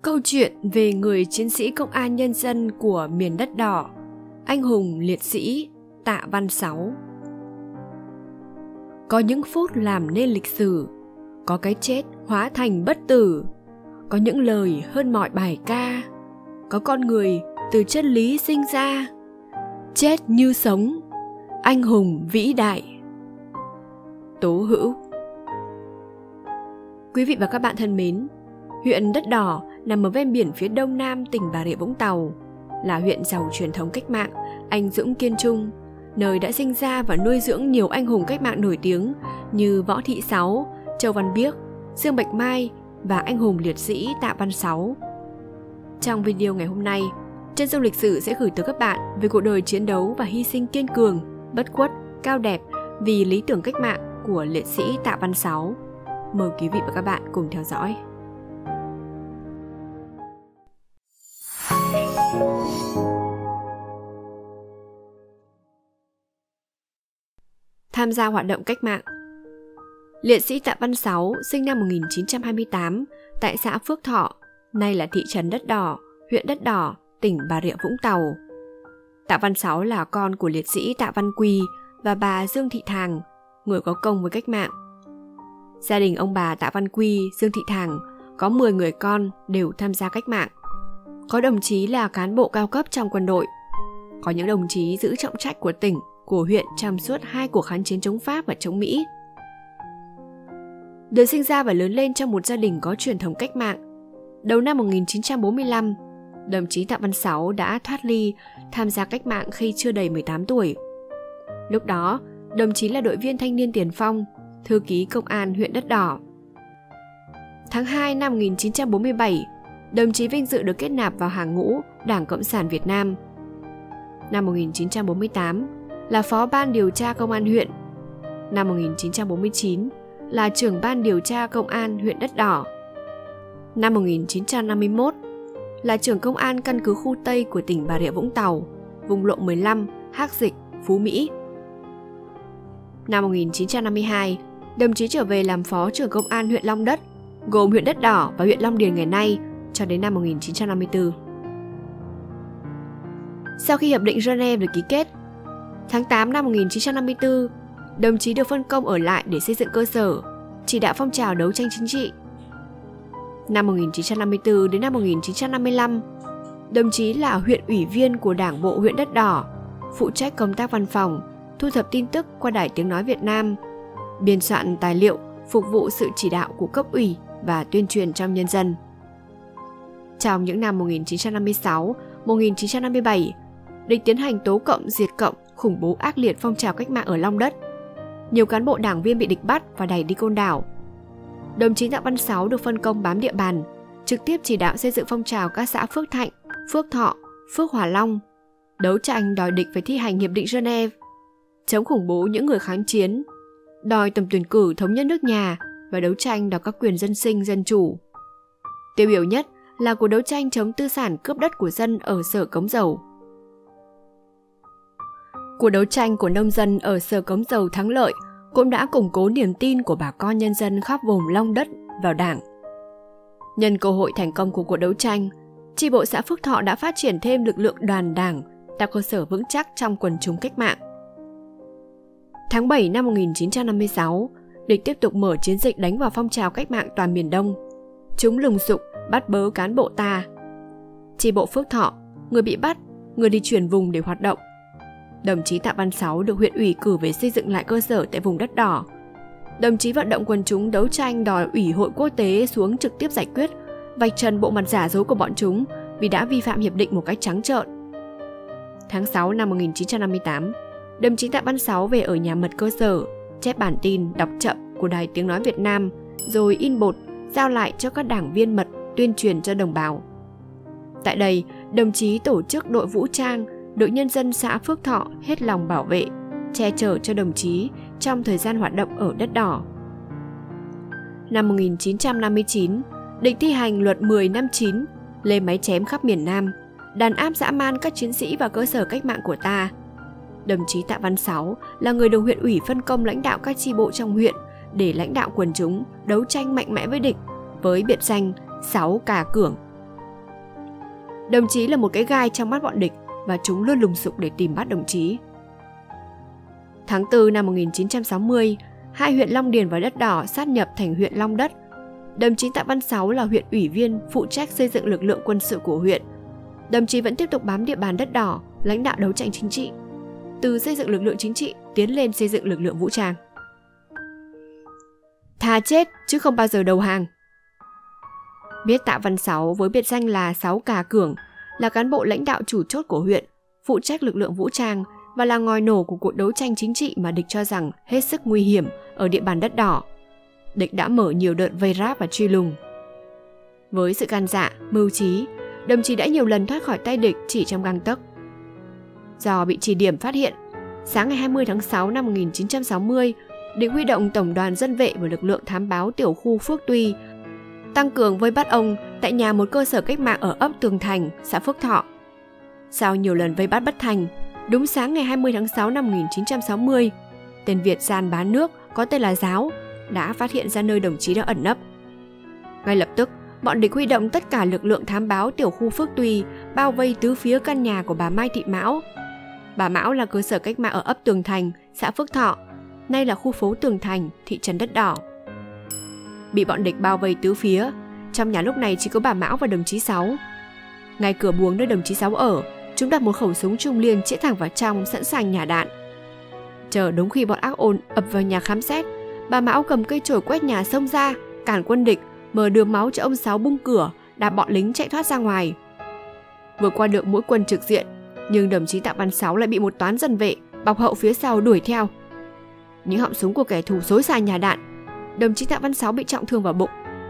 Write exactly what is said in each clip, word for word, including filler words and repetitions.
Câu chuyện về người chiến sĩ công an nhân dân của miền đất đỏ, anh hùng liệt sĩ Tạ Văn Sáu. Có những phút làm nên lịch sử, có cái chết hóa thành bất tử, có những lời hơn mọi bài ca, có con người từ chân lý sinh ra, chết như sống, anh hùng vĩ đại. Tố Hữu. Quý vị và các bạn thân mến, huyện Đất Đỏ nằm ở ven biển phía đông nam tỉnh Bà Rịa Vũng Tàu, là huyện giàu truyền thống cách mạng, anh dũng kiên trung, nơi đã sinh ra và nuôi dưỡng nhiều anh hùng cách mạng nổi tiếng như Võ Thị Sáu, Châu Văn Biếc, Dương Bạch Mai và anh hùng liệt sĩ Tạ Văn Sáu. Trong video ngày hôm nay, Chân Dung Lịch Sử sẽ gửi tới các bạn về cuộc đời chiến đấu và hy sinh kiên cường, bất khuất, cao đẹp vì lý tưởng cách mạng của liệt sĩ Tạ Văn Sáu. Mời quý vị và các bạn cùng theo dõi. Tham gia hoạt động cách mạng. Liệt sĩ Tạ Văn Sáu sinh năm một nghìn chín trăm hai mươi tám tại xã Phước Thọ, nay là thị trấn Đất Đỏ, huyện Đất Đỏ, tỉnh Bà Rịa Vũng Tàu. Tạ Văn Sáu là con của liệt sĩ Tạ Văn Quy và bà Dương Thị Thàng, người có công với cách mạng. Gia đình ông bà Tạ Văn Quy, Dương Thị Thàng có mười người con đều tham gia cách mạng. Có đồng chí là cán bộ cao cấp trong quân đội, có những đồng chí giữ trọng trách của tỉnh, của huyện trong suốt hai cuộc kháng chiến chống Pháp và chống Mỹ. Được sinh ra và lớn lên trong một gia đình có truyền thống cách mạng, đầu năm một nghìn chín trăm bốn mươi lăm, đồng chí Tạ Văn Sáu đã thoát ly tham gia cách mạng khi chưa đầy mười tám tuổi. Lúc đó, đồng chí là đội viên thanh niên tiền phong, thư ký công an huyện Đất Đỏ. Tháng hai năm một nghìn chín trăm bốn mươi bảy, đồng chí vinh dự được kết nạp vào hàng ngũ Đảng Cộng sản Việt Nam. Năm một nghìn chín trăm bốn mươi tám, là phó ban điều tra công an huyện. Năm một nghìn chín trăm bốn mươi chín, là trưởng ban điều tra công an huyện Đất Đỏ. Năm một nghìn chín trăm năm mươi mốt, là trưởng công an căn cứ khu Tây của tỉnh Bà Rịa Vũng Tàu, vùng lộ mười lăm, Hắc Dịch, Phú Mỹ. Năm một nghìn chín trăm năm mươi hai, đồng chí trở về làm phó trưởng công an huyện Long Đất, gồm huyện Đất Đỏ và huyện Long Điền ngày nay, cho đến năm một nghìn chín trăm năm mươi tư. Sau khi Hiệp định Geneva được ký kết, tháng tám năm một nghìn chín trăm năm mươi tư, đồng chí được phân công ở lại để xây dựng cơ sở, chỉ đạo phong trào đấu tranh chính trị. Năm một nghìn chín trăm năm mươi tư đến năm một nghìn chín trăm năm mươi lăm, đồng chí là huyện ủy viên của Đảng bộ huyện Đất Đỏ, phụ trách công tác văn phòng, thu thập tin tức qua Đài Tiếng Nói Việt Nam, biên soạn tài liệu phục vụ sự chỉ đạo của cấp ủy và tuyên truyền trong nhân dân. Trong những năm một nghìn chín trăm năm mươi sáu đến một nghìn chín trăm năm mươi bảy, địch tiến hành tố cộng diệt cộng, khủng bố ác liệt phong trào cách mạng ở Long Đất. Nhiều cán bộ đảng viên bị địch bắt và đẩy đi Côn Đảo. Đồng chí Tạ Văn Sáu được phân công bám địa bàn, trực tiếp chỉ đạo xây dựng phong trào các xã Phước Thạnh, Phước Thọ, Phước Hòa Long, đấu tranh đòi địch phải thi hành Hiệp định Geneva, chống khủng bố những người kháng chiến, đòi tổng tuyển cử thống nhất nước nhà và đấu tranh đòi các quyền dân sinh dân chủ. Tiêu biểu nhất là cuộc đấu tranh chống tư sản cướp đất của dân ở Sở Cống Dầu. Cuộc đấu tranh của nông dân ở Sở Cống Dầu thắng lợi cũng đã củng cố niềm tin của bà con nhân dân khắp vùng Long Đất vào Đảng. Nhân cơ hội thành công của cuộc đấu tranh, chi bộ xã Phước Thọ đã phát triển thêm lực lượng đoàn đảng, tạo cơ sở vững chắc trong quần chúng cách mạng. Tháng bảy năm một nghìn chín trăm năm mươi sáu, địch tiếp tục mở chiến dịch đánh vào phong trào cách mạng toàn miền Đông. Chúng lùng sục, bắt bớ cán bộ ta. Chi bộ Phước Thọ, người bị bắt, người đi chuyển vùng để hoạt động. Đồng chí Tạ Văn Sáu được huyện ủy cử về xây dựng lại cơ sở tại vùng Đất Đỏ. Đồng chí vận động quần chúng đấu tranh đòi Ủy hội quốc tế xuống trực tiếp giải quyết, vạch trần bộ mặt giả dối của bọn chúng vì đã vi phạm hiệp định một cách trắng trợn. Tháng sáu năm một nghìn chín trăm năm mươi tám, đồng chí Tạ Văn Sáu về ở nhà mật cơ sở, chép bản tin đọc chậm của Đài Tiếng Nói Việt Nam, rồi in bột, giao lại cho các đảng viên mật tuyên truyền cho đồng bào. Tại đây, đồng chí tổ chức đội vũ trang, đội nhân dân xã Phước Thọ hết lòng bảo vệ, che chở cho đồng chí trong thời gian hoạt động ở Đất Đỏ. Năm một nghìn chín trăm năm mươi chín, địch thi hành luật mười năm chín, lên máy chém khắp miền Nam, đàn áp dã man các chiến sĩ và cơ sở cách mạng của ta. Đồng chí Tạ Văn Sáu là người được huyện ủy phân công lãnh đạo các chi bộ trong huyện để lãnh đạo quần chúng đấu tranh mạnh mẽ với địch với biệt danh Sáu Cà Cưỡng. Đồng chí là một cái gai trong mắt bọn địch và chúng luôn lùng sục để tìm bắt đồng chí. Tháng tư năm một nghìn chín trăm sáu mươi, hai huyện Long Điền và Đất Đỏ sát nhập thành huyện Long Đất. Đồng chí Tạ Văn Sáu là huyện ủy viên phụ trách xây dựng lực lượng quân sự của huyện. Đồng chí vẫn tiếp tục bám địa bàn Đất Đỏ, lãnh đạo đấu tranh chính trị, từ xây dựng lực lượng chính trị tiến lên xây dựng lực lượng vũ trang. Thà chết chứ không bao giờ đầu hàng. Biết Tạ Văn Sáu với biệt danh là Sáu Cà Cường, là cán bộ lãnh đạo chủ chốt của huyện, phụ trách lực lượng vũ trang và là ngòi nổ của cuộc đấu tranh chính trị mà địch cho rằng hết sức nguy hiểm ở địa bàn Đất Đỏ. Địch đã mở nhiều đợt vây ráp và truy lùng. Với sự gan dạ, mưu trí, đồng chí đã nhiều lần thoát khỏi tay địch chỉ trong gang tấc. Do bị chỉ điểm phát hiện, sáng ngày hai mươi tháng sáu năm một nghìn chín trăm sáu mươi, địch huy động tổng đoàn dân vệ và lực lượng thám báo tiểu khu Phước Tuy tăng cường vây bắt ông tại nhà một cơ sở cách mạng ở ấp Tường Thành, xã Phước Thọ. Sau nhiều lần vây bắt bất thành, đúng sáng ngày hai mươi tháng sáu năm một nghìn chín trăm sáu mươi, tên Việt gian bán nước có tên là Giáo đã phát hiện ra nơi đồng chí đang ẩn nấp. Ngay lập tức, bọn địch huy động tất cả lực lượng thám báo tiểu khu Phước Tuy bao vây tứ phía căn nhà của bà Mai Thị Mão. Bà Mão là cơ sở cách mạng ở ấp Tường Thành, xã Phước Thọ, nay là khu phố Tường Thành, thị trấn Đất Đỏ. Bị bọn địch bao vây tứ phía, trong nhà lúc này chỉ có bà Mão và đồng chí Sáu. Ngay cửa buồng nơi đồng chí Sáu ở, chúng đặt một khẩu súng Trung Liên chĩa thẳng vào trong, sẵn sàng nhả đạn. Chờ đúng khi bọn ác ôn ập vào nhà khám xét, bà Mão cầm cây chổi quét nhà xông ra, cản quân địch, mở đường máu cho ông Sáu bung cửa, đạp bọn lính chạy thoát ra ngoài. Vừa qua được mũi quân trực diện, nhưng đồng chí Tạ Văn Sáu lại bị một toán dân vệ bọc hậu phía sau đuổi theo. Những họng súng của kẻ thù xối xả nhà đạn, đồng chí Tạ Văn Sáu bị trọng thương vào bụng.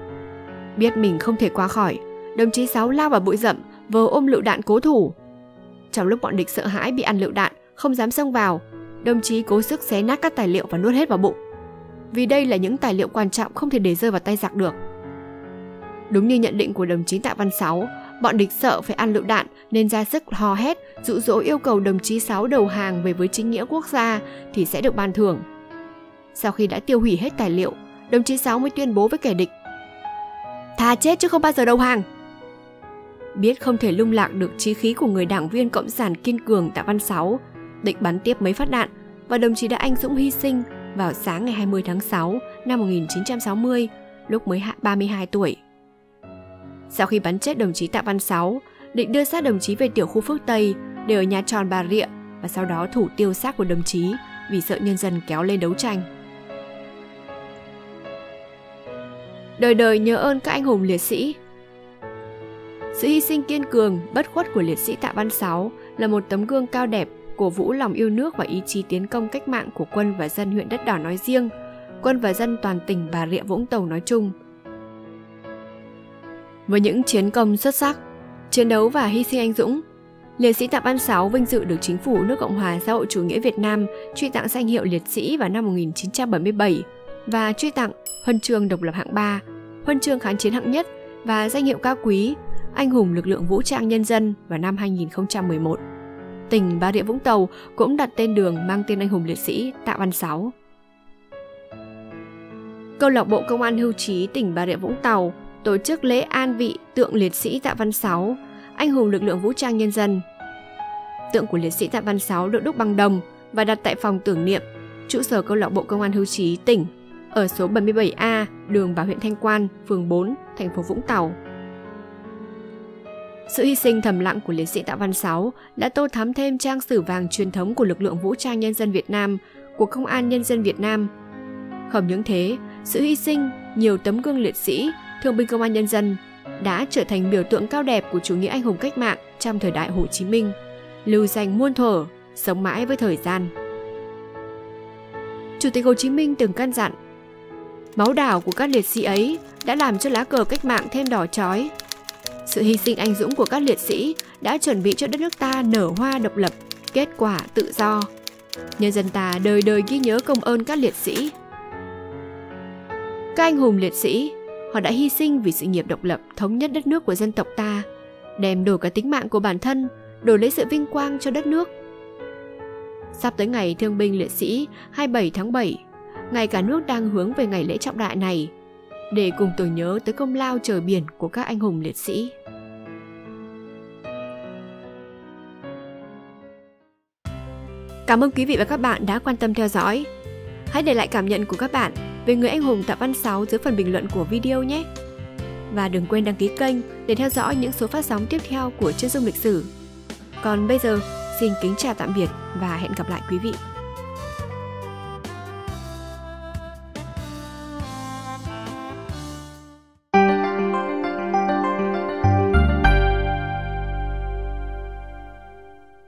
Biết mình không thể qua khỏi, đồng chí Sáu lao vào bụi rậm, vờ ôm lựu đạn cố thủ. Trong lúc bọn địch sợ hãi bị ăn lựu đạn, không dám xông vào, đồng chí cố sức xé nát các tài liệu và nuốt hết vào bụng. Vì đây là những tài liệu quan trọng không thể để rơi vào tay giặc được. Đúng như nhận định của đồng chí Tạ Văn Sáu, bọn địch sợ phải ăn lựu đạn nên ra sức hò hét, dụ dỗ yêu cầu đồng chí Sáu đầu hàng về với chính nghĩa quốc gia thì sẽ được ban thưởng. Sau khi đã tiêu hủy hết tài liệu, đồng chí Sáu mới tuyên bố với kẻ địch: thà chết chứ không bao giờ đầu hàng. Biết không thể lung lạc được chí khí của người đảng viên cộng sản kiên cường Tạ Văn Sáu, địch bắn tiếp mấy phát đạn và đồng chí đã anh dũng hy sinh vào sáng ngày hai mươi tháng sáu năm một nghìn chín trăm sáu mươi, lúc mới ba mươi hai tuổi. Sau khi bắn chết đồng chí Tạ Văn Sáu, địch đưa xác đồng chí về tiểu khu Phước Tây để ở nhà tròn Bà Rịa và sau đó thủ tiêu xác của đồng chí vì sợ nhân dân kéo lên đấu tranh. Đời đời nhớ ơn các anh hùng liệt sĩ. Sự hy sinh kiên cường, bất khuất của liệt sĩ Tạ Văn Sáu là một tấm gương cao đẹp, cổ vũ lòng yêu nước và ý chí tiến công cách mạng của quân và dân huyện Đất Đỏ nói riêng, quân và dân toàn tỉnh Bà Rịa Vũng Tàu nói chung. Với những chiến công xuất sắc, chiến đấu và hy sinh anh dũng, liệt sĩ Tạ Văn Sáu vinh dự được Chính phủ nước Cộng hòa xã hội chủ nghĩa Việt Nam truy tặng danh hiệu liệt sĩ vào năm một nghìn chín trăm bảy mươi bảy và truy tặng huân chương độc lập hạng ba, huân chương kháng chiến hạng nhất và danh hiệu cao quý anh hùng lực lượng vũ trang nhân dân vào năm hai nghìn không trăm mười một. Tỉnh Bà Rịa Vũng Tàu cũng đặt tên đường mang tên anh hùng liệt sĩ Tạ Văn Sáu. Câu lạc bộ Công an hưu trí tỉnh Bà Rịa Vũng Tàu tổ chức lễ an vị tượng liệt sĩ Tạ Văn Sáu, anh hùng lực lượng vũ trang nhân dân. Tượng của liệt sĩ Tạ Văn Sáu được đúc bằng đồng và đặt tại phòng tưởng niệm, trụ sở câu lạc bộ Công an hưu trí tỉnh ở số bảy mươi bảy A, đường vào huyện Thanh Quan, phường bốn, thành phố Vũng Tàu. Sự hy sinh thầm lặng của liệt sĩ Tạ Văn Sáu đã tô thắm thêm trang sử vàng truyền thống của lực lượng vũ trang nhân dân Việt Nam, của Công an Nhân dân Việt Nam. Không những thế, sự hy sinh nhiều tấm gương liệt sĩ, thương binh công an nhân dân đã trở thành biểu tượng cao đẹp của chủ nghĩa anh hùng cách mạng trong thời đại Hồ Chí Minh, lưu danh muôn thuở, sống mãi với thời gian. Chủ tịch Hồ Chí Minh từng căn dặn: máu đảo của các liệt sĩ ấy đã làm cho lá cờ cách mạng thêm đỏ chói. Sự hy sinh anh dũng của các liệt sĩ đã chuẩn bị cho đất nước ta nở hoa độc lập, kết quả tự do. Nhân dân ta đời đời ghi nhớ công ơn các liệt sĩ. Các anh hùng liệt sĩ, họ đã hy sinh vì sự nghiệp độc lập, thống nhất đất nước của dân tộc ta, đem đổi cả tính mạng của bản thân, đổi lấy sự vinh quang cho đất nước. Sắp tới ngày thương binh liệt sĩ hai mươi bảy tháng bảy, ngày cả nước đang hướng về ngày lễ trọng đại này, để cùng tưởng nhớ tới công lao trời biển của các anh hùng liệt sĩ. Cảm ơn quý vị và các bạn đã quan tâm theo dõi. Hãy để lại cảm nhận của các bạn về người anh hùng Tạ Văn Sáu dưới phần bình luận của video nhé. Và đừng quên đăng ký kênh để theo dõi những số phát sóng tiếp theo của Chân Dung Lịch Sử. Còn bây giờ, xin kính chào tạm biệt và hẹn gặp lại quý vị.